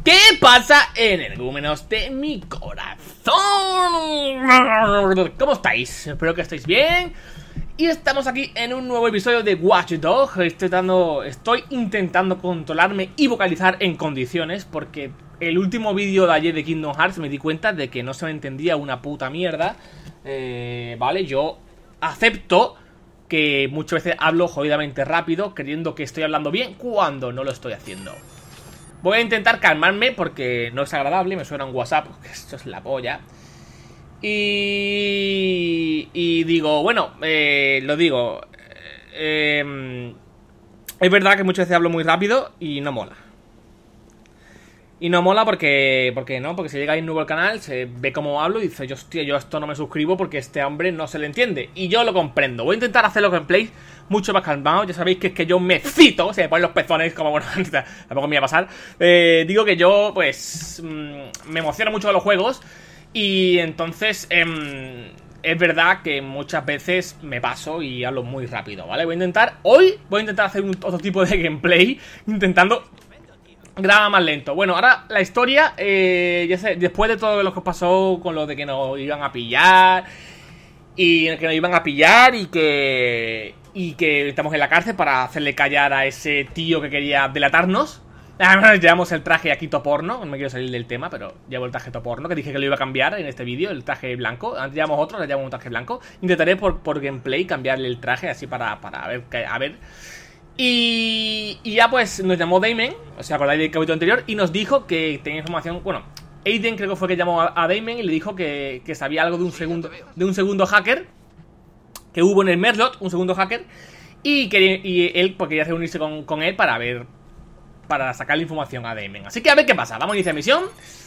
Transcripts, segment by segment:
¿Qué pasa, energúmenos de mi corazón? ¿Cómo estáis? Espero que estéis bien. Y estamos aquí en un nuevo episodio de Watch Dogs. Estoy intentando controlarme y vocalizar en condiciones, porque el último vídeo de ayer de Kingdom Hearts me di cuenta de que no se me entendía una puta mierda. Vale, yo acepto que muchas veces hablo jodidamente rápido, creyendo que estoy hablando bien cuando no lo estoy haciendo. Voy a intentar calmarme porque no es agradable, me suena un WhatsApp, que esto es la polla. Y digo, bueno, lo digo, es verdad que muchas veces hablo muy rápido y no mola. Y no mola porque si llega ahí nuevo al canal, se ve cómo hablo y dice, hostia, yo a esto no me suscribo porque este hombre no se le entiende. Y yo lo comprendo. Voy a intentar hacer los gameplays mucho más calmados. Ya sabéis que es que yo me cito, se me ponen los pezones como, bueno, tampoco me iba a pasar. Digo que yo, pues, me emociono mucho de los juegos. Y entonces, es verdad que muchas veces me paso y hablo muy rápido, ¿vale? Hoy voy a intentar hacer otro tipo de gameplay, intentando graba más lento. Bueno, ahora la historia, ya sé, después de todo lo que pasó con lo de que nos iban a pillar y que estamos en la cárcel para hacerle callar a ese tío que quería delatarnos. Además llevamos el traje aquí toporno, no me quiero salir del tema, pero llevo el traje toporno, que dije que lo iba a cambiar en este vídeo, el traje blanco. Antes llevamos otro, ahora llevamos un traje blanco. Intentaré por gameplay cambiarle el traje así para ver. Y ya pues nos llamó Damon, o sea, acordáis del capítulo anterior, y nos dijo que tenía información. Bueno, Aiden creo que fue que llamó a Damon y le dijo que sabía algo de un segundo hacker que hubo en el Merlot, un segundo hacker, y él pues quería reunirse con él para sacarle información a Damon. Así que a ver qué pasa, vamos a iniciar misión.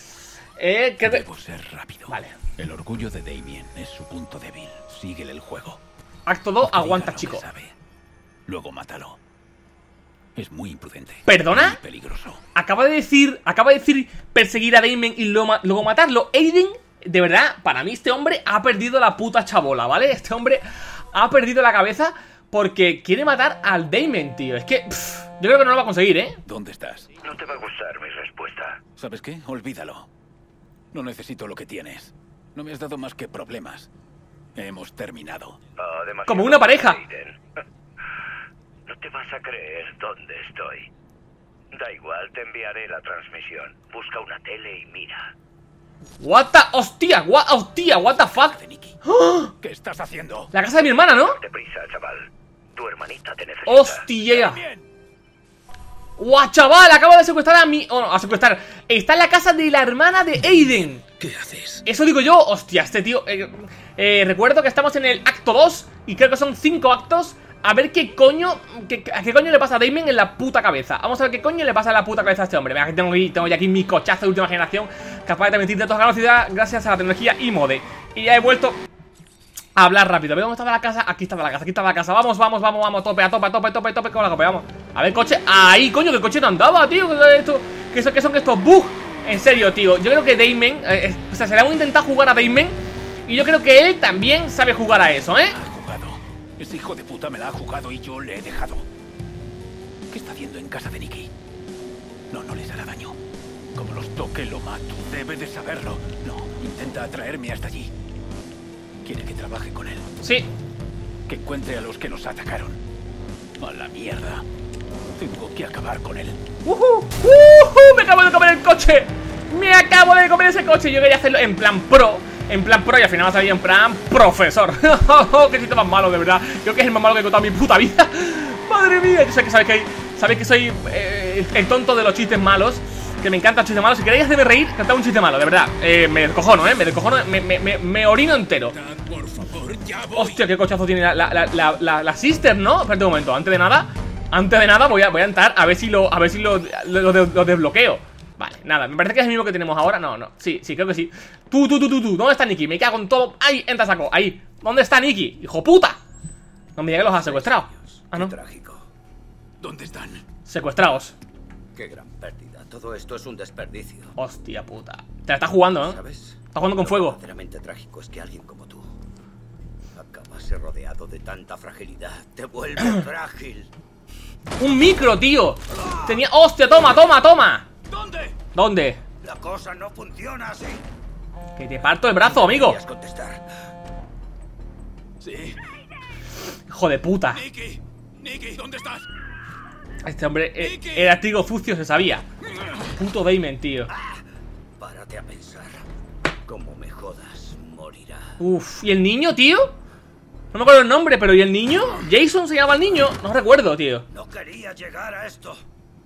Debo ser rápido. Vale. El orgullo de Damien es su punto débil. Síguele el juego. Acto 2, aguanta, chico. Luego mátalo. Es muy imprudente. ¿Perdona? Muy peligroso. Acaba de decir perseguir a Damon y luego matarlo. Aiden, de verdad, para mí este hombre ha perdido la puta chabola, ¿vale? Este hombre ha perdido la cabeza porque quiere matar al Damon, tío. Es que, yo creo que no lo va a conseguir, ¿eh? ¿Dónde estás? No te va a gustar mi respuesta. ¿Sabes qué? Olvídalo. No necesito lo que tienes. No me has dado más que problemas. Hemos terminado. Como una pareja. Aiden. No te vas a creer dónde estoy. Da igual, te enviaré la transmisión. Busca una tele y mira. Hostia, what the fuck. ¡Oh! ¿Qué estás haciendo? La casa de mi hermana, ¿no? Deprisa, chaval. Tu hermanita te necesita. Hostia. ¡Guau, chaval! Acabo de secuestrar a mi... a secuestrar. Está en la casa de la hermana de Aiden. ¿Qué haces? Eso digo yo. Hostia, este tío... recuerdo que estamos en el acto 2 y creo que son 5 actos. A ver qué coño... ¿A qué coño le pasa a Damon en la puta cabeza? Vamos a ver qué coño le pasa a la puta cabeza a este hombre. Mira, que tengo ya aquí mi cochazo de última generación, capaz de transmitir datos a gran velocidad gracias a la tecnología iMode. Y ya he vuelto a hablar rápido. ¿Dónde estaba la casa? Aquí estaba la casa, Vamos, a tope con la copa, vamos. A ver, coche. Ahí, coño, que el coche no andaba, tío. ¿Qué son estos bugs? En serio, tío. Yo creo que Damon... o sea, se le hemos intentado jugar a Damon y yo creo que él también sabe jugar a eso, ¿eh? Ese hijo de puta me la ha jugado y yo le he dejado. ¿Qué está haciendo en casa de Nikki? No les hará daño. Como los toque, lo mato. Debe de saberlo. No, intenta atraerme hasta allí. Quiere que trabaje con él. Sí. Que encuentre a los que nos atacaron. A la mierda. Tengo que acabar con él. Me acabo de comer el coche. Me acabo de comer ese coche. Yo quería hacerlo en plan pro. Y al final me ha salido en plan profesor. Qué chiste más malo, de verdad. Creo que es el más malo que he contado en mi puta vida. Madre mía. Yo sé que sabéis que soy el tonto de los chistes malos. Que me encantan los chistes malos. Si queréis hacerme reír, cantad un chiste malo, de verdad. Me descojono, me orino entero. Hostia, qué cochazo tiene la sister, ¿no? Espérate un momento, antes de nada voy a entrar a ver si lo desbloqueo. Vale, nada, me parece que es el mismo que tenemos ahora. No, sí, creo que sí. Tú, ¿dónde está Nikki? Me cago en todo. Ahí, entra, saco, ahí. ¿Dónde está Nikki? ¡Hijo puta! No me diga que los ha secuestrado. Ah, no. Trágico. ¿Dónde están? Secuestrados. Qué gran pérdida. Todo esto es un desperdicio. Hostia puta. Te la está jugando, ¿eh? ¿Sabes? Está jugando con fuego. Lo verdaderamente trágico es que alguien como tú acabase rodeado de tanta fragilidad. Te vuelve frágil. Un micro, tío. Tenía... ¡Hostia! ¡Toma! ¿Dónde? ¿Dónde? La cosa no funciona así. Que te parto el brazo, amigo. Deberías contestar. Sí. Hijo de puta. Nicky, Nicky, ¿dónde estás? Este hombre era trigo sucio, se sabía. Puto Damon, tío. Párate a pensar. Como me jodas, morirá. Uf, ¿y el niño, tío? No me acuerdo el nombre, pero ¿y el niño? ¿Jason se llama el niño? No recuerdo, tío. No quería llegar a esto.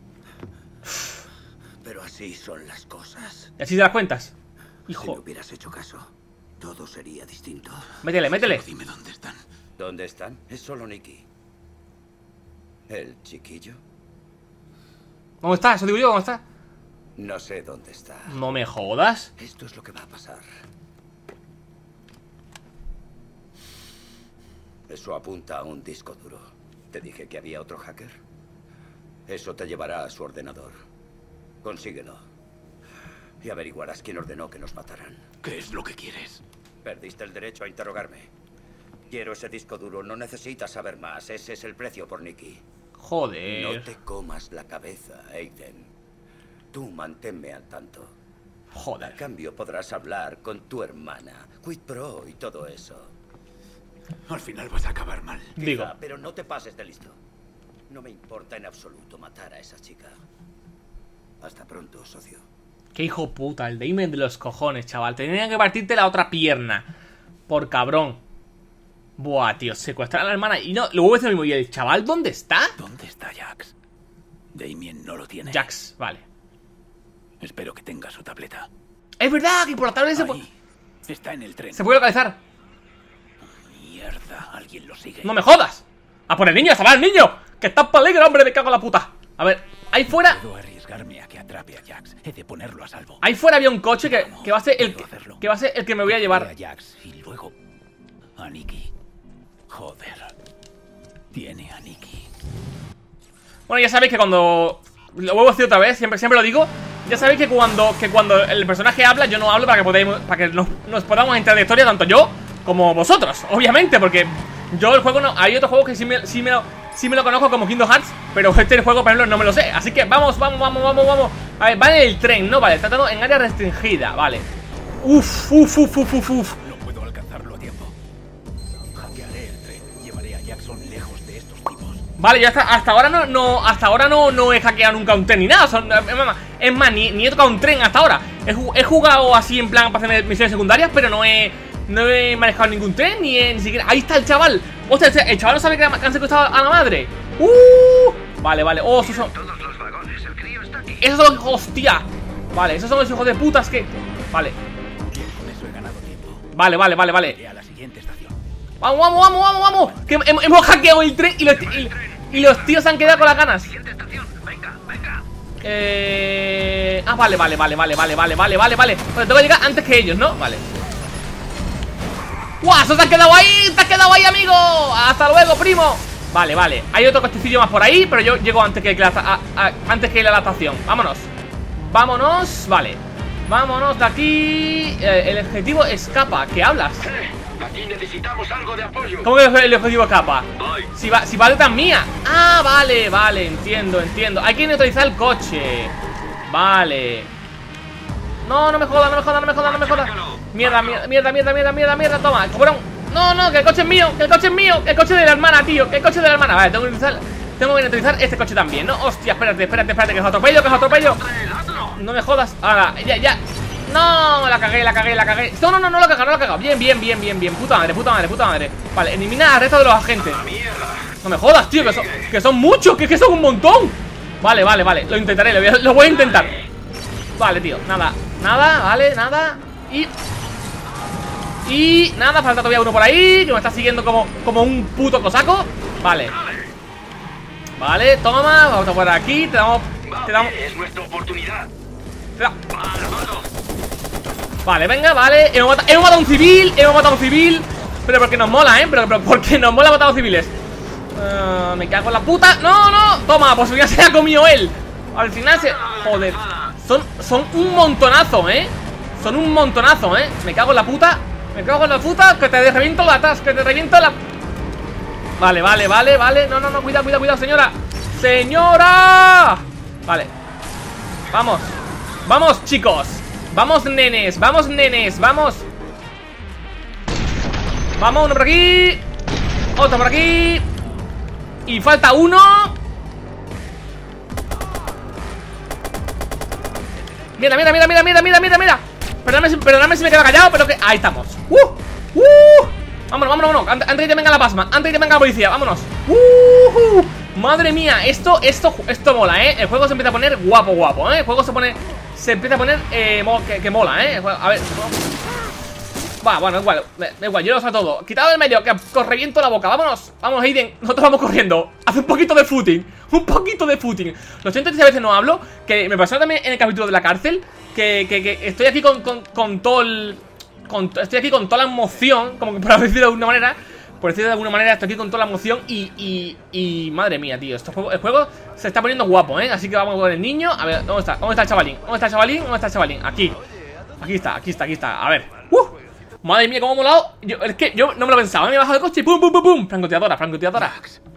Pero así son las cosas. ¿Y así te das cuentas? Si me Hijo, hubieras hecho caso, todo sería distinto. métele, métele. Solo dime dónde están. ¿Dónde están? Es solo Nicky. ¿El chiquillo? ¿Cómo está? Eso digo yo, ¿cómo está? No sé dónde está. No me jodas. Esto es lo que va a pasar. Eso apunta a un disco duro. ¿Te dije que había otro hacker? Eso te llevará a su ordenador. Consíguelo. Y averiguarás quién ordenó que nos mataran. ¿Qué es lo que quieres? Perdiste el derecho a interrogarme. Quiero ese disco duro. No necesitas saber más. Ese es el precio por Nicky. No Joder. te comas la cabeza, Aiden. Tú manténme al tanto. A Joder. cambio podrás hablar con tu hermana, Quid Pro y todo eso. Al final vas a acabar mal. Digo. Quizá, pero no te pases de listo. No me importa en absoluto matar a esa chica. Hasta pronto, socio. Qué hijo puta, el Damon de los cojones, chaval. Tenían que partirte la otra pierna. Por cabrón. Buah, tío, secuestrar a la hermana. Y no, luego es lo mismo. ¿Y el chaval dónde está? ¿Dónde está Jax? Damien no lo tiene. Jax, vale. Espero que tenga su tableta. Es verdad que por la tarde Ahí. Está en el tren. se puede localizar. Mierda, alguien lo sigue. ¡No me jodas! ¡A por el niño, chaval, el niño! ¡Que está en peligro, hombre! ¡Me cago en la puta! A ver, ahí fuera. Puedo arriesgarme a que atrape a Jax. He de ponerlo a salvo. Ahí fuera había un coche que va a ser el Puedo hacerlo. que va a ser el que me voy a llevar. A Jax y luego a Nicky. Joder. Tiene a Nicky. Bueno, ya sabéis que cuando... Lo vuelvo a decir otra vez, siempre lo digo. Ya sabéis que cuando el personaje habla, yo no hablo para que nos podamos entrar de historia, tanto yo como vosotros, obviamente, porque yo el juego no... Hay otros juegos que sí me lo conozco, como Kingdom Hearts, pero este juego, por ejemplo, no me lo sé. Así que vamos. A ver, va en el tren, ¿no? Vale, está tratando en área restringida, vale. Uf. No puedo alcanzarlo a tiempo. Hackearé el tren. Llevaré a Jackson lejos de estos tipos. Vale, yo hasta ahora no he hackeado nunca un tren ni nada. Es más, ni he tocado un tren hasta ahora. He jugado así en plan para hacer misiones secundarias, pero no he manejado ningún tren, ni siquiera. Ahí está el chaval. Hostia, el chaval no sabe que han secuestrado a la madre. Vale. Oh, esos son. Todos los vagones, el crío está aquí. Esos son los. Hostia. Vale, esos son los hijos de putas que. Vale. Con eso he ganado tiempo. Vale. Iré a la siguiente estación. Vamos. Que hemos hackeado el tren y los tíos se han quedado con las ganas. Siguiente estación. Venga. Vale. Pues tengo que llegar antes que ellos, ¿no? Vale. ¡Guau! ¡Eso te has quedado ahí, amigo! ¡Hasta luego, primo! Vale. Hay otro cochecillo más por ahí, pero yo llego antes que la estación. Vámonos, vale. Vámonos de aquí. El objetivo escapa. ¿Qué hablas? Aquí necesitamos algo de apoyo. ¿Cómo que el objetivo escapa? Voy. Si va detrás mía. Ah, vale, entiendo. Hay que neutralizar el coche. Vale. No me jodas. Mierda. Toma, cabrón. No, que el coche es mío. Que el coche de la hermana, tío. Vale, tengo que neutralizar este coche también, ¿no? Hostia, espérate, que os atropello. No me jodas. Ahora, ya. No, la cagué. No lo he cagado. Bien. Puta madre. Vale, eliminar al resto de los agentes. No me jodas, tío, que son muchos, que son un montón. Vale. Lo intentaré, lo voy a intentar. Vale, tío, nada, vale, nada. Y nada, falta todavía uno por ahí que me está siguiendo como un puto cosaco. Vale, toma, vamos a por aquí. Te damos. Es nuestra oportunidad. Vale, venga, vale. Hemos matado a un civil. Pero porque nos mola, pero porque nos mola matar a los civiles. Me cago en la puta. No. Toma, pues ya se ha comido él. Al final se... Joder. Son un montonazo, Me cago en la puta. Que te reviento la atrás. Vale. No, cuidado, señora. Vale. Vamos. Vamos, chicos. Vamos, nenes, vamos, nenes, vamos. Vamos, uno por aquí. Otro por aquí. Y falta uno. Mira, mira, mira, mira, mira, mira, mira, mira. Perdóname si me quedo callado, pero que... Ahí estamos. Vámonos, vámonos, vámonos. Antes de que venga la pasma, antes de que venga la policía, vámonos. Madre mía, esto mola, ¿eh? El juego se empieza a poner guapo, guapo, ¿eh? El juego se empieza a poner que mola, ¿eh? A ver. Va, bueno, igual, yo lo sé todo. Quitado del medio, que os reviento la boca. Vámonos, vamos, Aiden, nosotros vamos corriendo. Hace un poquito de footing, un poquito de footing. Lo siento si a veces no hablo, que me pasó también en el capítulo de la cárcel. Que estoy aquí con todo el... estoy aquí con toda la emoción, como que por decirlo de alguna manera. Por decirlo de alguna manera, estoy aquí con toda la emoción y madre mía, tío, el juego se está poniendo guapo, ¿eh? Así que vamos con el niño. A ver, ¿dónde está? ¿Dónde está el chavalín? ¿Dónde está el chavalín? ¿Dónde está el chavalín? Aquí. Aquí está. A ver. Madre mía, cómo ha molado. Es que yo no me lo pensaba. Me he bajado del coche y pum, pum, pum, pum. Francotiradora.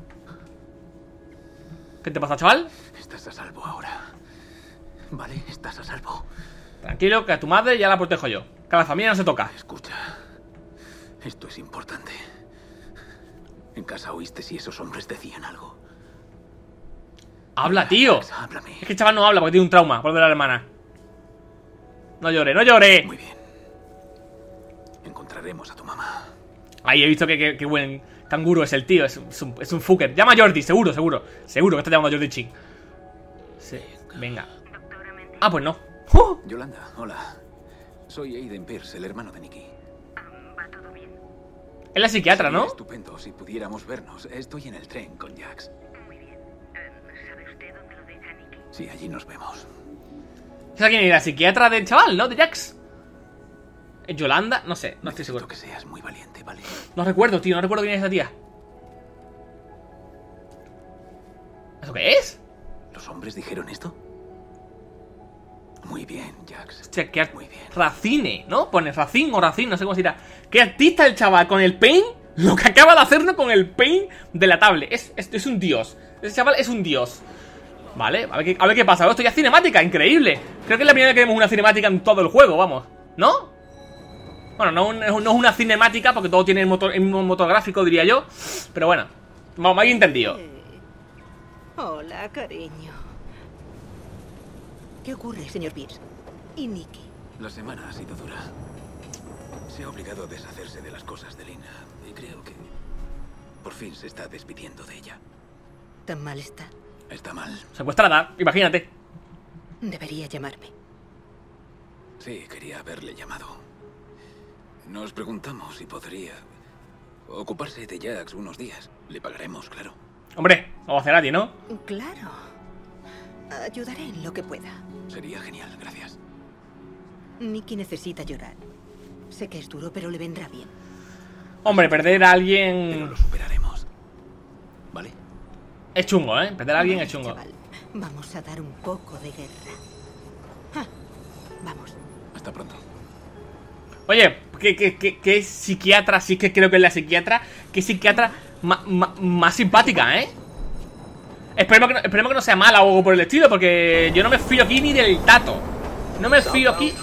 ¿Qué te pasa, chaval? Estás a salvo ahora. Vale, estás a salvo. Tranquilo, que a tu madre ya la protejo yo. Que a la familia no se toca. Escucha. Esto es importante. En casa oíste si esos hombres decían algo. Habla, tío. Háblame. Es que el chaval no habla porque tiene un trauma por ver a la hermana. No llore, no llore. Muy bien. Encontraremos a tu mamá. Ahí he visto que buen canguro es el tío. Es un fucker. Llama a Jordi, seguro que está llamando a Jordi Chin. Sí, venga. Ah, pues no. Yolanda, hola. Soy Aiden Pierce, el hermano de Nikki. ¿Va todo bien? Es la psiquiatra, Sería ¿no? estupendo si pudiéramos vernos. Estoy en el tren con Jax. Muy bien. ¿Sabe usted dónde lo deja Nikki? Sí, allí nos vemos. ¿Esa quién es? La psiquiatra del chaval, ¿no? De Jax. ¿Es Yolanda? No sé, no estoy seguro. que seas muy valiente, ¿vale? No recuerdo, tío, no recuerdo quién es esa tía. ¿Eso qué es? ¿Los hombres dijeron esto? Muy bien, Jax. Hostia, qué Muy bien. Racine, ¿no? Pone Racine o Racine, no sé cómo se dirá. Qué artista el chaval con el paint. Lo que acaba de hacernos con el paint de la tablet. Es un dios. Ese chaval es un dios. Vale, a ver qué pasa. Esto ya es cinemática, increíble. Creo que es la primera vez que vemos una cinemática en todo el juego, vamos. ¿No? Bueno, no es una cinemática porque todo tiene el mismo motor gráfico, diría yo. Pero bueno, vamos, me habéis entendido. Hola, cariño. ¿Qué ocurre, señor Pierce? ¿Y Nikki? La semana ha sido dura. Se ha obligado a deshacerse de las cosas de Lina. Y creo que por fin se está despidiendo de ella. ¿Tan mal está? Está mal. Secuestrada, imagínate. Debería llamarme. Sí, quería haberle llamado. Nos preguntamos si podría ocuparse de Jax unos días. Le pagaremos, claro. Hombre, vamos a hacer a ti, ¿no? Claro. Ayudaré en lo que pueda. Sería genial, gracias. Nikki necesita llorar. Sé que es duro, pero le vendrá bien. Hombre, perder a Pero alguien lo superaremos. ¿Vale? es chungo, ¿eh? Perder a alguien es chungo. Chaval, vamos a dar un poco de guerra. Vamos. Hasta pronto. Oye, ¿qué psiquiatra? Sí que creo que es la psiquiatra. ¿Qué psiquiatra más simpática, eh? Esperemos que no sea mala o algo por el estilo, porque yo no me fío aquí ni del tato. No me fío aquí.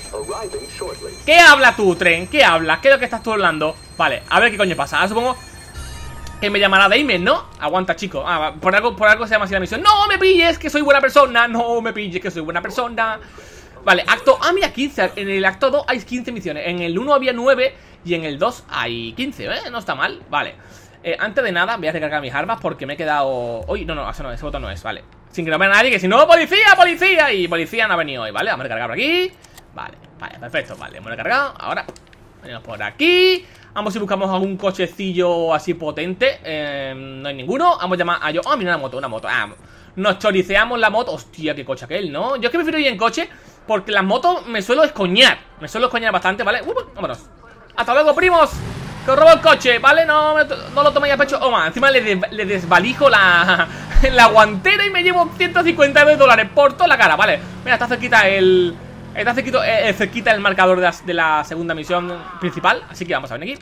¿Qué habla tú, tren? ¿Qué hablas? ¿Qué es lo que estás tú hablando? Vale, a ver qué coño pasa. Ahora supongo que me llamará Damien, ¿no? Aguanta, chico. Por algo se llama así la misión. ¡No me pilles, que soy buena persona! ¡No me pilles, que soy buena persona! Vale, acto... mira, 15. En el acto 2 hay 15 misiones. En el 1 había 9 y en el 2 hay 15, ¿eh? No está mal, vale. Antes de nada, voy a recargar mis armas porque me he quedado... Uy, no, eso no, ese botón no es, vale. Sin que no vea nadie, que si no, ¡policía, policía! Y policía no ha venido hoy, ¿vale? Vamos a recargar por aquí. Vale, perfecto, vale, hemos recargado. Ahora, venimos por aquí. Vamos si buscamos algún cochecillo así potente. No hay ninguno. Vamos a llamar a yo... mira una moto. Nos choriceamos la moto. Hostia, qué coche aquel, ¿no? Yo es que prefiero ir en coche porque las motos me suelo escoñar. Me suelo escoñar bastante, ¿vale? Vámonos. Hasta luego, primos. Que os robo el coche, ¿vale? No lo toméis a pecho. Encima le desvalijo la guantera y me llevo $159 por toda la cara, ¿vale? Mira, está cerquita cerquita el marcador de la segunda misión principal. Así que vamos a venir aquí.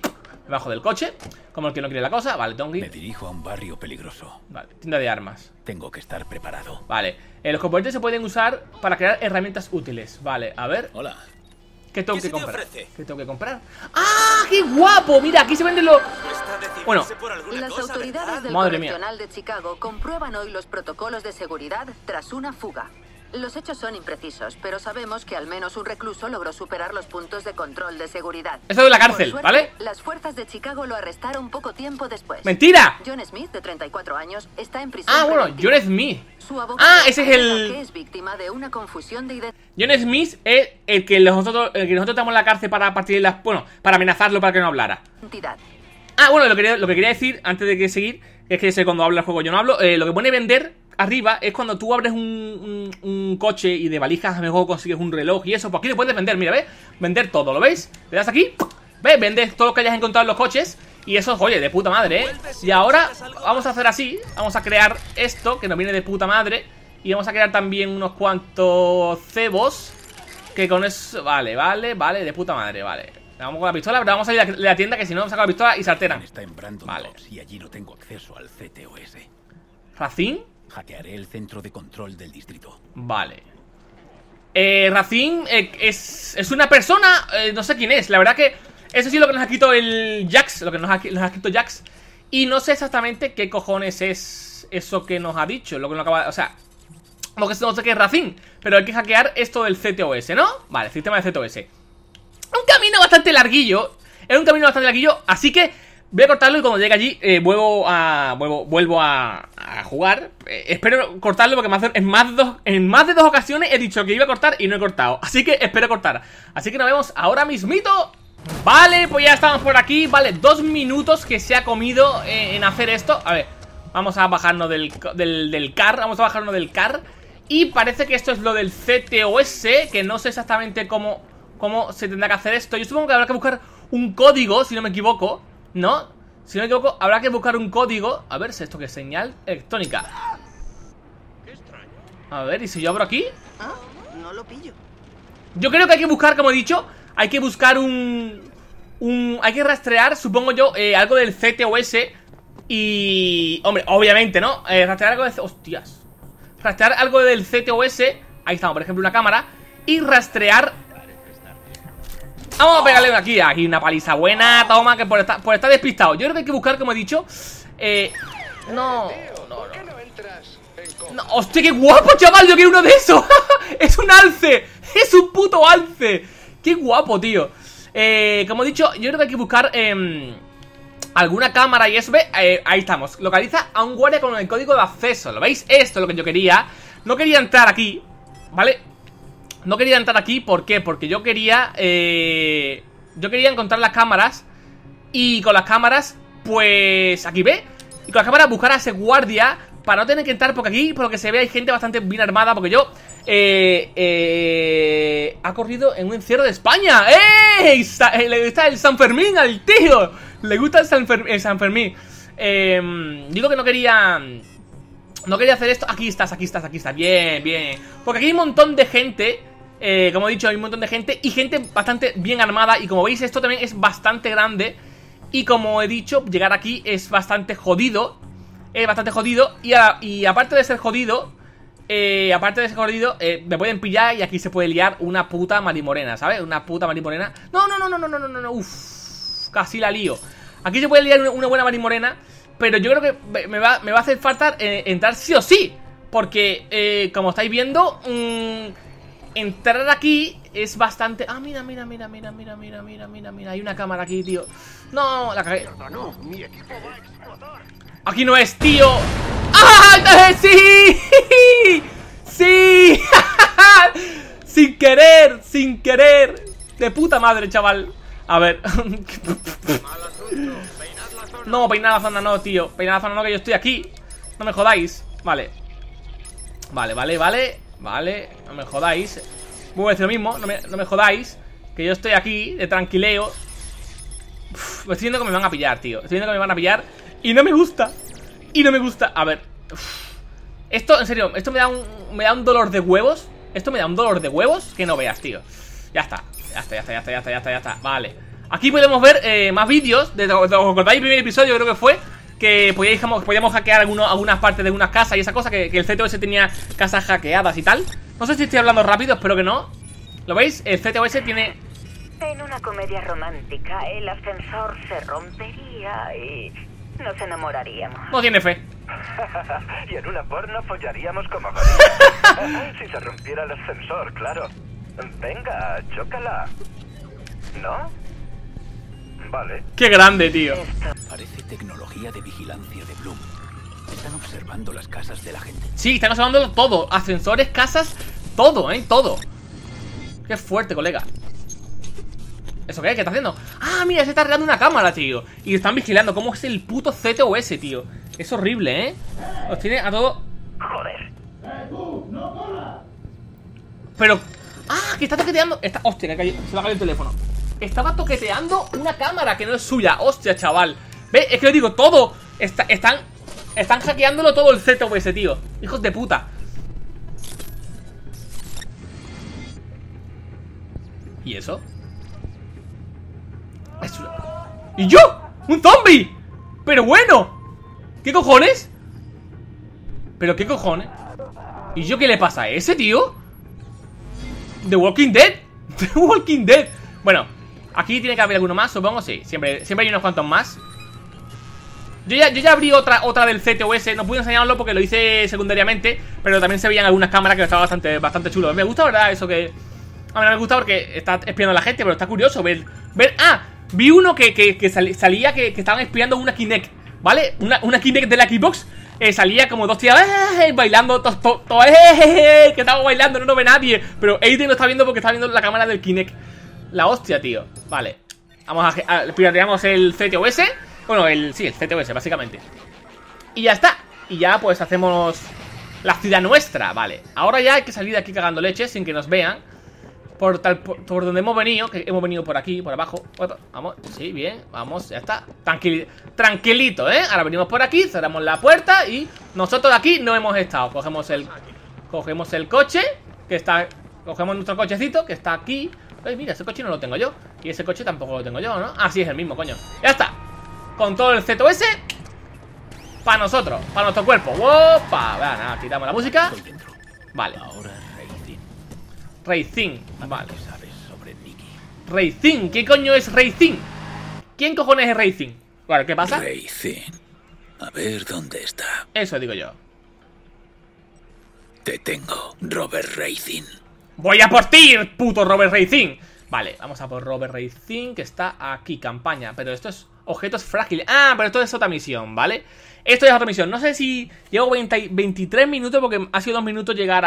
debajo del coche, como el que no quiere la cosa. Vale, tengo que Me ir. dirijo a un barrio peligroso. Vale, tienda de armas. Tengo que estar preparado. Vale, los componentes se pueden usar para crear herramientas útiles. Vale, a ver, Hola. ¿qué tengo ¿Qué que se te comprar? ofrece? ¿Qué tengo que comprar? ¡Ah, qué guapo! Mira, aquí se venden los... ¿Cuesta decidirse Bueno. por alguna Las cosa, autoridades verdad? del Madre mía. Correccional de Chicago comprueban hoy los protocolos de seguridad tras una fuga. Los hechos son imprecisos, pero sabemos que al menos un recluso logró superar los puntos de control de seguridad. Eso de la Por cárcel, suerte, ¿vale? Las fuerzas de Chicago lo arrestaron poco tiempo después. ¡Mentira! John Smith, de 34 años, está en prisión. Ah, bueno, preventiva. John Smith. Su abogado ese es afirma el... que es víctima de una confusión de identidad. John Smith es el que nosotros estamos en la cárcel para partir de las... Bueno, para amenazarlo para que no hablara. Ah, bueno, lo que quería decir antes de que seguir es que sé cuando habla el juego yo no hablo. Lo que pone vender arriba es cuando tú abres un coche y de valijas a lo mejor consigues un reloj y eso. Pues aquí le puedes vender, mira, ¿ves? Vender todo, ¿lo veis? Le das aquí, ¿ves? Vendes todo lo que hayas encontrado en los coches. Y eso, oye, de puta madre, ¿eh? Y ahora vamos a hacer así. Vamos a crear esto, que nos viene de puta madre. Y vamos a crear también unos cuantos cebos. Que con eso... Vale, de puta madre, vale. Vamos con la pistola, pero vamos a salir de la tienda, que si no vamos a sacar la pistola y se alteran. Está en Brandon Vale. Docks y allí no tengo acceso al CTOS. ¿Racine? Hackearé el centro de control del distrito. Vale. Racine es una persona, no sé quién es. La verdad que eso sí es lo que nos ha escrito el Jax. Lo que nos ha escrito Jax. Y no sé exactamente qué cojones es eso que nos ha dicho. Lo que nos acaba, o sea, como que no sé qué es Racine. Pero hay que hackear esto del CTOS, ¿no? Vale, el sistema de CTOS. Un camino bastante larguillo. Es un camino bastante larguillo. Así que voy a cortarlo y cuando llegue allí vuelvo a jugar. Espero cortarlo porque en más de dos ocasiones he dicho que iba a cortar y no he cortado. Así que espero cortar. Así que nos vemos ahora mismito. Vale, pues ya estamos por aquí. Vale, 2 minutos que se ha comido en hacer esto. A ver, vamos a bajarnos del car. Vamos a bajarnos del car. Y parece que esto es lo del CTOS, que no sé exactamente cómo se tendrá que hacer esto. Yo supongo que habrá que buscar un código, si no me equivoco, ¿no? Si no me equivoco, habrá que buscar un código. A ver, ¿esto qué es? Señal electrónica. A ver, ¿y si yo abro aquí? Ah, no lo pillo. Yo creo que hay que buscar, como he dicho, hay que buscar hay que rastrear, supongo yo, algo del CTOS. Y... hombre, obviamente, ¿no? Rastrear algo de... hostias. Rastrear algo del CTOS. Ahí estamos, por ejemplo, una cámara. Y rastrear... Vamos a pegarle aquí una paliza buena. Toma, que por estar despistado. Yo creo que hay que buscar, como he dicho. No. Hostia, qué guapo, chaval. Yo quiero uno de esos. Es un alce. Es un puto alce. Qué guapo, tío. Como he dicho, yo creo que hay que buscar alguna cámara y eso. Ahí estamos. Localiza a un guardia con el código de acceso. ¿Lo veis? Esto es lo que yo quería. No quería entrar aquí, ¿vale? No quería entrar aquí, ¿por qué? Porque yo quería encontrar las cámaras. Y con las cámaras, pues... aquí ve. Y con las cámaras buscar a ese guardia para no tener que entrar, porque aquí, por lo que se ve, hay gente bastante bien armada. Porque yo... ha corrido en un encierro de España. Le gusta el San Fermín al tío. Le gusta el San Fermín. Digo que no quería hacer esto. Aquí estás. Bien, bien. Porque aquí hay un montón de gente. Como he dicho, hay un montón de gente. Y gente bastante bien armada. Y como veis, esto también es bastante grande. Y como he dicho, llegar aquí es bastante jodido. Es bastante jodido. Y aparte de ser jodido, me pueden pillar. Y aquí se puede liar una puta marimorena, ¿sabes? Una puta marimorena. No. Uff, casi la lío. Aquí se puede liar una buena marimorena. Pero yo creo que me va a hacer falta entrar sí o sí. Porque, como estáis viendo, entrar aquí es bastante... Ah, mira. Hay una cámara aquí, tío. No, la cagué. Aquí no es, tío. ¡Ah! ¡Sí! ¡Sí! Sin querer. De puta madre, chaval. A ver. No, peinar la zona no, tío. Peinar la zona no, que yo estoy aquí. No me jodáis. Vale. Vale. No me jodáis. Voy a decir lo mismo. No me jodáis. Que yo estoy aquí de tranquileo. Me estoy viendo que me van a pillar, tío. Estoy viendo que me van a pillar. Y no me gusta. A ver. Esto, en serio, esto me da un dolor de huevos. Esto me da un dolor de huevos que no veas, tío. Ya está. Vale. Aquí podemos ver más vídeos. ¿Os acordáis el primer episodio? Creo que fue que podíamos hackear algunas partes de unas casas y esa cosa, que el CTOS tenía casas hackeadas y tal. No sé si estoy hablando rápido, espero que no. ¿Lo veis? El CTOS tiene... En una comedia romántica, el ascensor se rompería y nos enamoraríamos. No tiene fe. Y en una porno follaríamos como gorilas. Si se rompiera el ascensor, claro. Venga, chócala. ¿No? Vale. Qué grande, tío. Parece tecnología de vigilancia de Bloom. Están observando las casas de la gente. Sí, están observando todo. Ascensores, casas, todo, todo. Qué fuerte, colega. ¿Eso qué? ¿Qué está haciendo? Ah, mira, se está arreglando una cámara, tío. Y están vigilando cómo es el puto CTOS, tío. Es horrible, ¿eh? Los tiene a todo... Joder. Pero... Ah, que está toqueteando... Hostia, se me ha caído el teléfono. Estaba toqueteando una cámara que no es suya. Hostia, chaval. ¿Ves? Es que le digo, todo... Están hackeándolo todo el CTOS, tío. Hijos de puta. ¿Y eso? ¿Y yo? ¡Un zombie! ¡Pero bueno! ¿Qué cojones? ¿Pero qué cojones? ¿Y yo qué le pasa a ese, tío? ¿The Walking Dead? ¿The Walking Dead? Bueno, aquí tiene que haber alguno más, supongo, sí. Siempre hay unos cuantos más. Yo ya abrí otra del CTOS. No pude enseñarlo porque lo hice secundariamente, pero también se veían algunas cámaras que estaba bastante chulo. Me gusta, ¿verdad? Eso que... A mí no me gusta porque está espiando a la gente, pero está curioso ver... ¡Ah! Vi uno que salía que estaban espiando una Kinect, ¿vale? Una Kinect de la Xbox. Salía como dos tías bailando, que estaba bailando, no lo ve nadie. Pero Aiden lo está viendo porque está viendo la cámara del Kinect. La hostia, tío. Vale. Vamos a pirateamos el CTOS. Bueno, sí, el CTOS, básicamente. Y ya está. Y ya pues hacemos la ciudad nuestra, vale. Ahora ya hay que salir de aquí cagando leche sin que nos vean. Por donde hemos venido, que hemos venido por aquí, por abajo. Vamos, sí, bien, vamos, ya está. Tranquilito, ¿eh? Ahora venimos por aquí, cerramos la puerta y nosotros de aquí no hemos estado. Cogemos el coche, que está... Cogemos nuestro cochecito, que está aquí. Ay, mira, ese coche no lo tengo yo. Y ese coche tampoco lo tengo yo, ¿no? Ah, sí, es el mismo, coño. Ya está. Con todo el CTOS para nosotros, para nuestro cuerpo. ¡Opa! Nada, quitamos la música. Vale. Ahora Racing, vale. ¿Qué sabes sobre Nikki? Racing, ¿qué coño es Racing? ¿Quién cojones es Racing? Claro, ¿qué pasa? Racing. A ver dónde está. Eso digo yo. Te tengo, Robert Racing. Voy a por ti, puto Robert Racing. Vale, vamos a por Robert Racing, que está aquí, campaña. Pero esto es objetos frágiles. Ah, pero esto es otra misión, ¿vale? Esto es otra misión. No sé si llevo 23 minutos porque ha sido 2 minutos llegar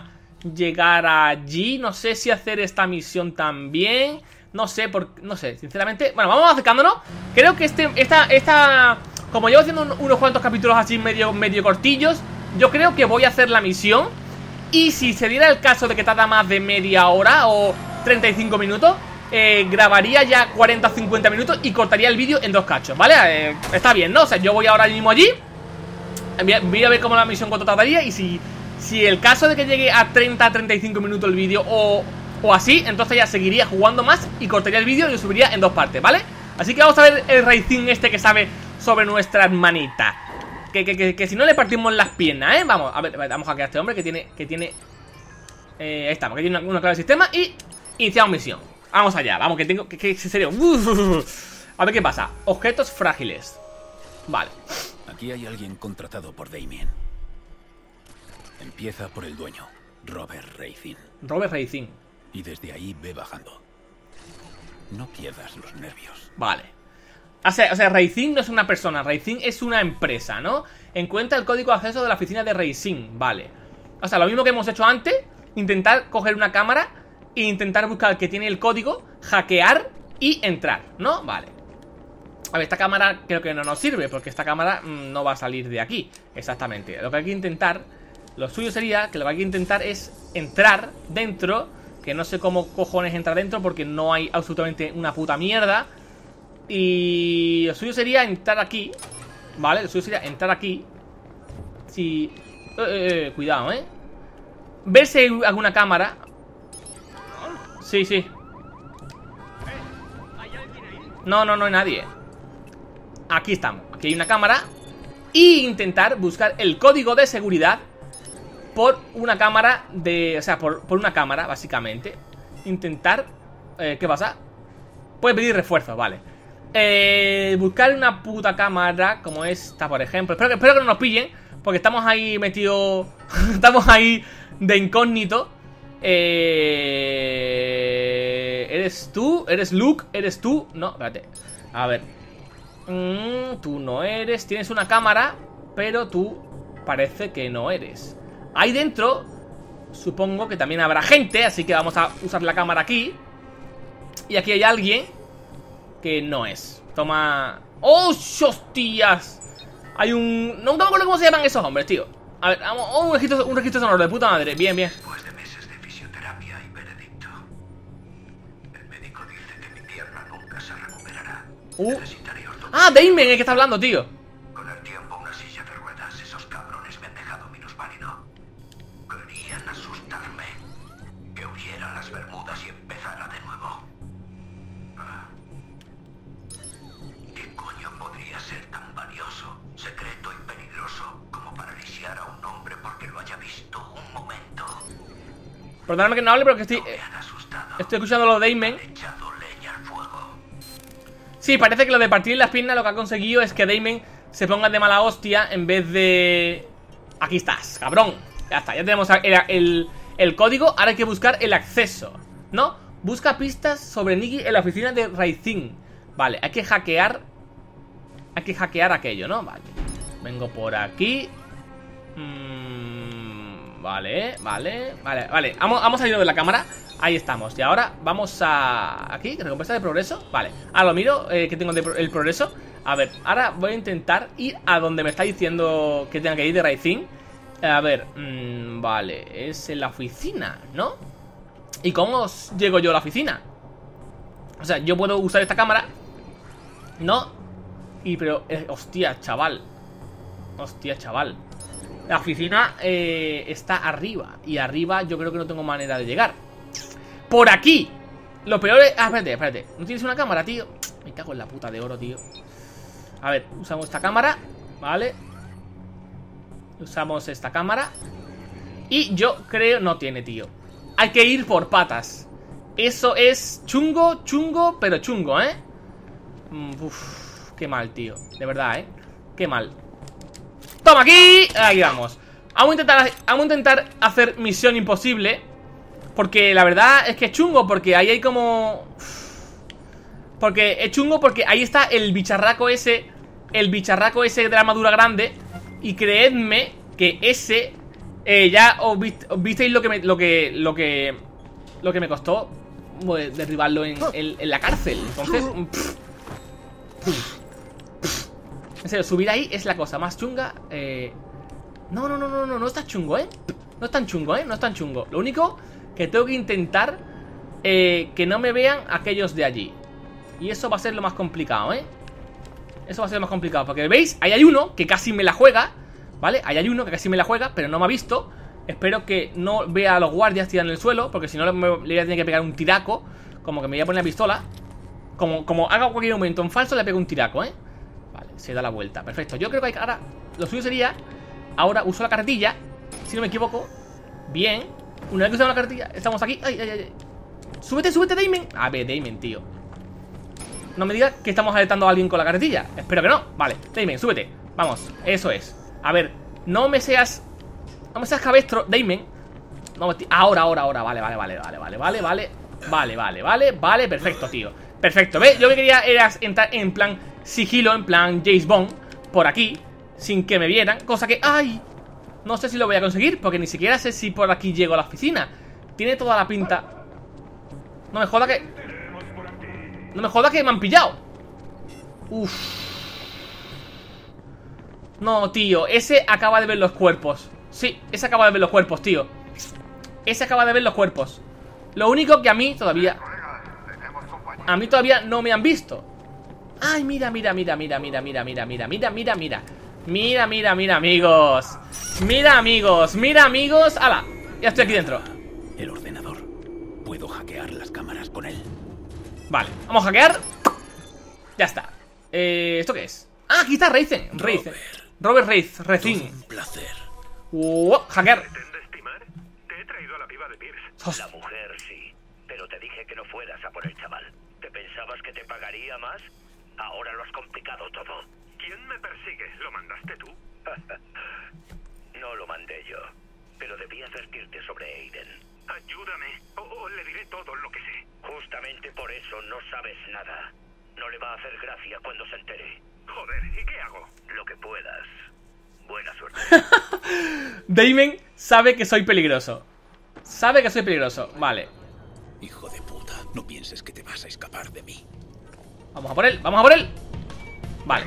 allí. No sé si hacer esta misión también. No sé, sinceramente. Bueno, vamos acercándonos. Creo que esta como llevo haciendo unos cuantos capítulos así medio cortillos, yo creo que voy a hacer la misión. Y si se diera el caso de que tarda más de media hora o 35 minutos, grabaría ya 40 o 50 minutos y cortaría el vídeo en 2 cachos, ¿vale? Está bien, ¿no? O sea, yo voy ahora mismo allí. Voy a ver cómo la misión cuánto tardaría. Y si el caso de que llegue a 30-35 minutos el vídeo o así, entonces ya seguiría jugando más y cortaría el vídeo y lo subiría en 2 partes, ¿vale? Así que vamos a ver el Racing este que sabe sobre nuestra hermanita. Que si no le partimos las piernas, ¿eh? Vamos, a ver, vamos a hackear a este hombre que tiene... ahí estamos, que tiene una clave de sistema y iniciamos misión. Vamos allá, vamos, que tengo... Que en serio... A ver qué pasa. Objetos frágiles. Vale. Aquí hay alguien contratado por Damien. Empieza por el dueño, Robert Racing. Robert Racing. Y desde ahí ve bajando. No pierdas los nervios. Vale. O sea, Racing no es una persona, Racing es una empresa, ¿no? Encuentra el código de acceso de la oficina de Racing, vale. O sea, lo mismo que hemos hecho antes. Intentar coger una cámara e intentar buscar que tiene el código, hackear y entrar, ¿no? Vale. A ver, esta cámara creo que no nos sirve porque esta cámara no va a salir de aquí. Exactamente. Lo que hay que intentar, lo suyo sería que lo que hay que intentar es entrar dentro. Que no sé cómo cojones entrar dentro porque no hay absolutamente una puta mierda. Y lo suyo sería entrar aquí, ¿vale? Lo suyo sería entrar aquí. Si... cuidado, ¿eh? Ver si hay alguna cámara. Sí, sí. No, no, no hay nadie. Aquí estamos, aquí hay una cámara. Y intentar buscar el código de seguridad por una cámara de... O sea, por una cámara, básicamente. Intentar... ¿qué pasa? Puede pedir refuerzos, vale. Buscar una puta cámara como esta, por ejemplo. Espero que no nos pillen, porque estamos ahí metidos... Estamos ahí de incógnito. ¿Eres tú? ¿Eres Luke? ¿Eres tú? No, espérate. A ver. Tú no eres. Tienes una cámara, pero tú parece que no eres. Ahí dentro supongo que también habrá gente, así que vamos a usar la cámara aquí. Y aquí hay alguien que no es. Toma... ¡Oh, hostias! Hay un... No me acuerdo cómo se llaman esos hombres, tío. A ver, vamos... Oh, un registro sonoro de puta madre. Bien, bien. Después de meses de fisioterapia y veredicto, el médico dice que mi pierna nunca se recuperará. Necesitaré ortopedia. Ah, Damon, el que está hablando, tío. Con el tiempo, una silla de ruedas, esos cabrones me han dejado minusválido. Querían asustarme. Que huyera a las Bermudas y empezara de nuevo. ¿Qué coño podría ser tan valioso, secreto y peligroso como para lisiar a un hombre porque lo haya visto un momento? Perdóname que no hable, pero que estoy... Me han asustado. Estoy escuchando lo de Damon. Han echado leña al fuego. Sí, parece que lo de partir las piernas lo que ha conseguido es que Damon se ponga de mala hostia en vez de... Aquí estás, cabrón. Ya está, ya tenemos el código. Ahora hay que buscar el acceso, ¿no? Busca pistas sobre Nikki en la oficina de Racine. Vale, hay que hackear. Hay que hackear aquello, ¿no? Vale. Vengo por aquí. Vale. Vamos a salir de la cámara. Ahí estamos. Y ahora vamos a... Aquí, recompensa de progreso. Vale, ahora lo miro, que tengo el progreso. A ver, ahora voy a intentar ir a donde me está diciendo que tenga que ir de Racine. A ver, vale, es en la oficina, ¿no? ¿Y cómo llego yo a la oficina? O sea, yo puedo usar esta cámara, ¿no? Y pero, hostia, chaval. Hostia, chaval. La oficina está arriba. Y arriba yo creo que no tengo manera de llegar. Por aquí. Lo peor es... Ah, espérate. ¿No tienes una cámara, tío? Me cago en la puta de oro, tío. A ver, usamos esta cámara. Vale. Usamos esta cámara. Y yo creo... No tiene, tío. Hay que ir por patas. Eso es chungo, pero chungo, ¿eh? Qué mal, tío. De verdad, Qué mal. ¡Toma aquí! Ahí vamos. Vamos a intentar hacer misión imposible. Porque la verdad es que es chungo. Porque ahí hay como... Porque es chungo porque ahí está el bicharraco ese. El bicharraco ese de la armadura grande. Y creedme que ese... ya os visteis lo que me costó derribarlo en la cárcel. Entonces... En serio, subir ahí es la cosa más chunga. No está chungo, No es tan chungo, no es tan chungo. Lo único que tengo que intentar que no me vean aquellos de allí. Y eso va a ser lo más complicado, Eso va a ser lo más complicado. Porque veis, ahí hay uno que casi me la juega. ¿Vale? Ahí hay uno que casi me la juega, pero no me ha visto. Espero que no vea a los guardias tirados en el suelo, porque si no le voy a tener que pegar un tiraco. Como que me voy a poner la pistola. Como haga cualquier momento en falso, le pego un tiraco, Vale, se da la vuelta, perfecto. Yo creo que ahora lo suyo sería... Ahora uso la carretilla, si no me equivoco. Bien, una vez que usamos la carretilla, estamos aquí. Ay. Súbete, Damon. A ver, Damon, tío. No me digas que estamos alertando a alguien con la carretilla. Espero que no, vale, Damon, súbete. Vamos, eso es. A ver, no me seas cabestro, Damon. No, ahora, vale, perfecto, tío. Perfecto, ¿ves? Yo lo que quería era entrar en plan sigilo, en plan James Bond, por aquí, sin que me vieran. Cosa que, ¡ay! No sé si lo voy a conseguir, porque ni siquiera sé si por aquí llego a la oficina. Tiene toda la pinta. No me joda que me han pillado. Uf. No, tío, ese acaba de ver los cuerpos. Sí, ese acaba de ver los cuerpos, tío. Ese acaba de ver los cuerpos. Lo único que a mí todavía no me han visto. Ay, mira, amigos. Mira, amigos. ¡Hala! Ya estoy aquí dentro. El ordenador. Puedo hackear las cámaras con él. Vale, vamos a hackear. Ya está. ¿Esto qué es? Ah, aquí está Raizen. Robert Racine. Un placer. Hacker. ¿Pretende estimar? Te he traído a la piba de Pierce. La mujer sí, pero te dije que no fueras a por el chaval. ¿Te pensabas que te pagaría más? Ahora lo has complicado todo. ¿Quién me persigue? ¿Lo mandaste tú? No lo mandé yo, pero debí advertirte sobre Aiden. Ayúdame, o le diré todo lo que sé. Justamente por eso no sabes nada. No le va a hacer gracia cuando se entere. Joder, ¿y qué hago? Lo que puedas. Buena suerte. Damon sabe que soy peligroso. Sabe que soy peligroso, vale. Hijo de puta, no pienses que te vas a escapar de mí. Vamos a por él, vamos a por él. Vale.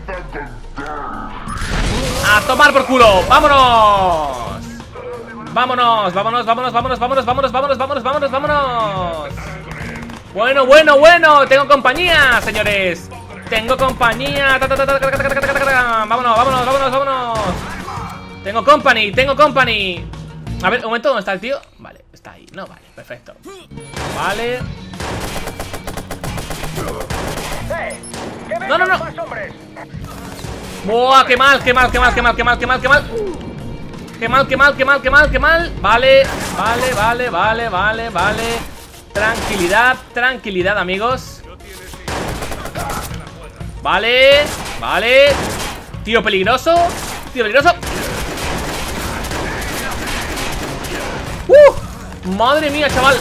A tomar por culo, vámonos. Vámonos, vámonos, vámonos, vámonos, vámonos, vámonos, vámonos, vámonos, vámonos, vámonos. Bueno, bueno, bueno, tengo compañía, señores. Tengo compañía. Vámonos, vámonos, vámonos, vámonos. Tengo company. A ver, un momento, ¿dónde está el tío? Vale, está ahí, no, vale, perfecto. Vale. No, no, no. Buah, qué mal, qué mal, qué mal, qué mal, qué mal, qué mal, qué mal. Qué mal, qué mal, qué mal, qué mal, qué mal. Vale, vale, vale, vale, vale, vale. Tranquilidad, tranquilidad, amigos. Vale, vale. Tío peligroso. Tío peligroso. Madre mía, chaval.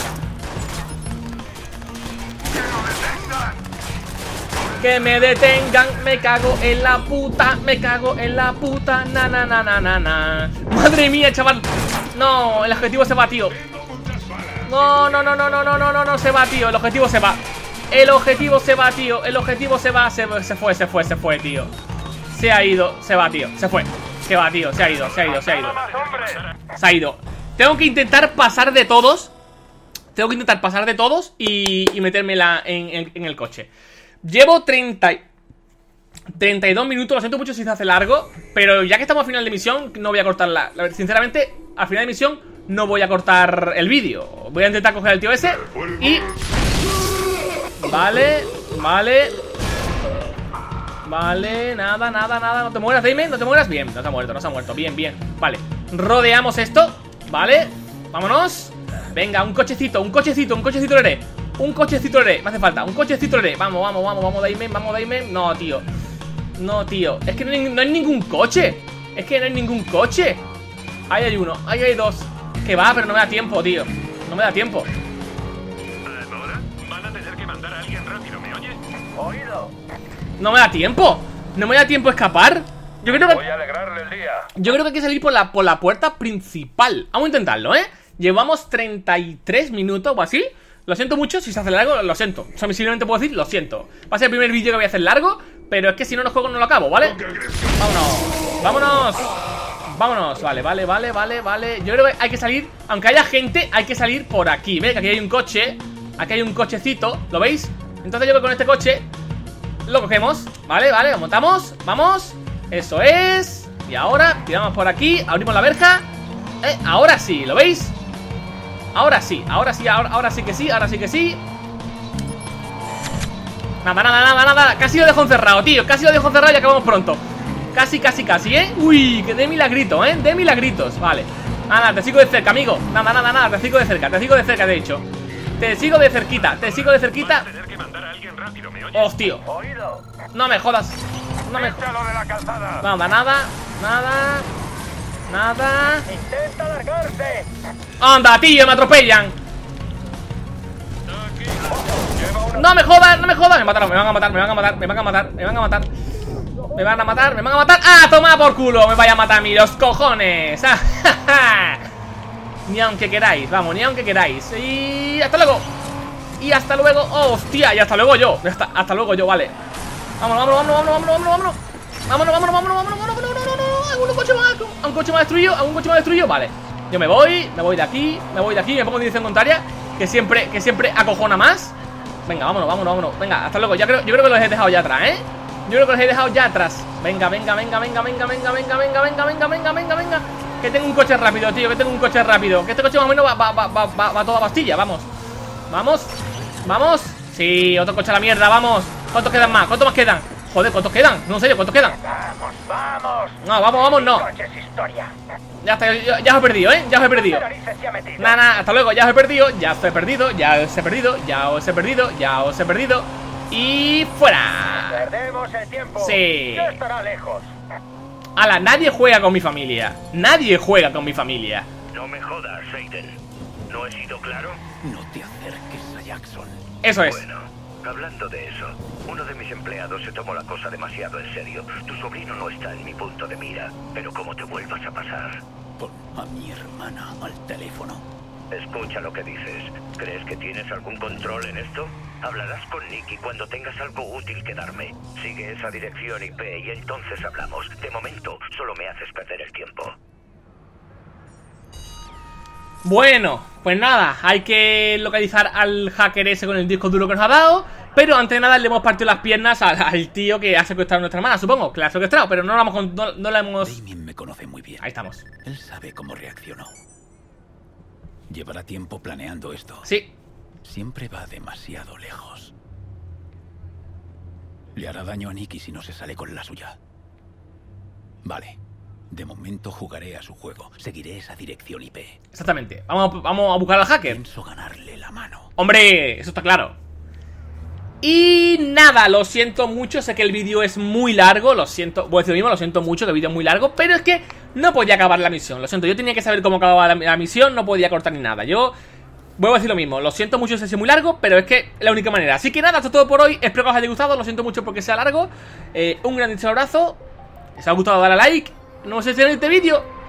Que me detengan, me cago en la puta, me cago en la puta, na na na na na na. Madre mía, chaval. No, el objetivo se va, tío. No, no, no, no, no, no, no, no, no se va, tío. El objetivo se va. El objetivo se va, tío. El objetivo se va, se fue, tío. Se ha ido, se va, tío. Se fue. Se va, tío. Se ha ido, se ha ido, se ha ido. Se ha ido. Tengo que intentar pasar de todos. Tengo que intentar pasar de todos y metérmela en el coche. Llevo 32 minutos, lo siento mucho si se hace largo, pero ya que estamos a final de misión, no voy a cortarla. Sinceramente, a final de misión no voy a cortar el vídeo. Voy a intentar coger al tío ese y... Vale, vale. Vale, nada, nada, nada. No te mueras, Damon, no te mueras. Bien, no se ha muerto, no se ha muerto. Bien, bien, vale. Rodeamos esto, vale. Vámonos. Venga, un cochecito, un cochecito, un cochecito haré. Un cochecito haré, me hace falta, un cochecito haré. Vamos, vamos, vamos, vamos, Damon, vamos, Damon. No, tío. No, tío, es que no hay ningún coche. Es que no hay ningún coche. Ahí hay uno, ahí hay dos. Que va, pero no me da tiempo, tío. No me da tiempo. ¿Ahora? Van a tener que mandar a alguien rápido, ¿me oyes? Oído. No me da tiempo. No me da tiempo a escapar. Yo creo que... Voy a alegrarle el día. Yo creo que hay que salir por la puerta principal. Vamos a intentarlo, ¿eh? Llevamos 33 minutos o así. Lo siento mucho, si se hace largo, lo siento. O sea, visiblemente puedo decir, lo siento. Va a ser el primer vídeo que voy a hacer largo, pero es que si no los juego no lo acabo, ¿vale? Vámonos. Vámonos. Vámonos, vale, vale, vale, vale, vale. Yo creo que hay que salir, aunque haya gente, hay que salir por aquí. ¿Ves? Que aquí hay un coche. Aquí hay un cochecito, ¿lo veis? Entonces yo creo que con este coche lo cogemos, vale, vale, lo montamos. Vamos, eso es. Y ahora, tiramos por aquí, abrimos la verja. Ahora sí, ¿lo veis? Ahora sí, ahora sí, ahora sí que sí, ahora sí que sí. Nada, nada, nada, nada. Casi lo dejo encerrado, tío. Casi lo dejo encerrado y acabamos pronto. Casi, casi, casi, ¿eh? Uy, que de milagritos, ¿eh? De milagritos, vale. Nada, te sigo de cerca, amigo. Nada, nada, nada, te sigo de cerca, de hecho. Te sigo de cerquita, te sigo de cerquita. Hostia. No me jodas. No me jodas. Nada, nada, nada. Nada. Intenta largarse. Anda, tío, me atropellan. No me jodas, no me jodas. Me mataron, me van a matar, me van a matar, me van a matar, me van a matar. Me van a matar, me van a matar. ¡Ah, toma por culo! Me vaya a matar a mí, los cojones. Ni aunque queráis, vamos, ni aunque queráis. Y hasta luego. Y hasta luego, oh, hostia, y hasta luego yo. Hasta luego yo, vale. Vámonos, vámonos, vámonos, vámonos, vámonos. Vámonos, vámonos, vámonos, vámonos, vámonos, un coche más, un coche más destruido, un coche más destruido, vale. Yo me voy de aquí, me pongo en dirección contraria, que siempre acojona más. Venga, vámonos, vámonos, vámonos. Venga, hasta luego, yo creo que los he dejado ya atrás, ¿eh? Yo creo que los he dejado ya atrás. Venga, venga, venga, venga, venga, venga, venga, venga, venga, venga, venga, venga, venga. Que tengo un coche rápido, tío, que tengo un coche rápido. Que este coche más o menos va a toda pastilla, vamos. Vamos, vamos. Sí, otro coche a la mierda, vamos. ¿Cuántos quedan más? ¿Cuántos más quedan? Joder, ¿cuántos quedan? No, en serio, ¿cuántos quedan? Vamos, vamos. No, vamos, no. Coche es historia. Ya está, ya os he perdido, ¿eh? Ya os he perdido. Narices se ha metido. Nada, hasta luego, ya os he perdido. Ya os he perdido, ya os he perdido. Ya os he perdido, ya os he perdido. Y fuera. Perdemos el tiempo. Sí. Ya estará lejos. Ala, nadie juega con mi familia. Nadie juega con mi familia. No me jodas, Aiden. ¿No he sido claro? No te acerques a Jackson. Eso es. Bueno, hablando de eso, uno de mis empleados se tomó la cosa demasiado en serio. Tu sobrino no está en mi punto de mira, pero como te vuelvas a pasar... Pon a mi hermana al teléfono. Escucha lo que dices. ¿Crees que tienes algún control en esto? Hablarás con Nicky cuando tengas algo útil que darme. Sigue esa dirección IP y entonces hablamos. De momento, solo me haces perder el tiempo. Bueno, pues nada, hay que localizar al hacker ese con el disco duro que nos ha dado. Pero antes de nada le hemos partido las piernas al tío que ha secuestrado a nuestra hermana, supongo. Que la ha secuestrado, pero no la hemos... Damien me conoce muy bien. Ahí estamos. Él sabe cómo reaccionó. Llevará tiempo planeando esto. Sí. Siempre va demasiado lejos. Le hará daño a Nicky si no se sale con la suya. Vale. De momento jugaré a su juego. Seguiré esa dirección IP. Exactamente. Vamos a buscar al hacker. Pienso ganarle la mano. ¡Hombre! Eso está claro. Y nada, lo siento mucho. Sé que el vídeo es muy largo. Lo siento, voy a decir lo mismo, lo siento mucho que el vídeo es muy largo. Pero es que no podía acabar la misión. Lo siento, yo tenía que saber cómo acababa la misión. No podía cortar ni nada. Yo vuelvo a decir lo mismo. Lo siento mucho si es muy largo, pero es que es la única manera. Así que nada, esto es todo por hoy. Espero que os haya gustado. Lo siento mucho porque sea largo. Un grandísimo abrazo. Si os ha gustado, dale a like. Nos vemos en el siguiente vídeo.